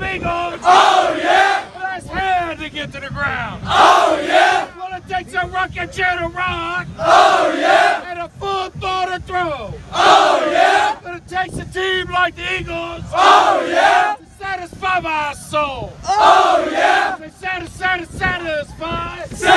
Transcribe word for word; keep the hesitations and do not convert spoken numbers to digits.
Eagles. Oh yeah! Well, it's hard to get to the ground. Oh yeah! Well, it takes a rocking chair to rock. Oh yeah! And a football to throw. Oh yeah! But it takes a team like the Eagles. Oh yeah! To satisfy my soul. Oh yeah! To satisfy, satisfy. Satisfy!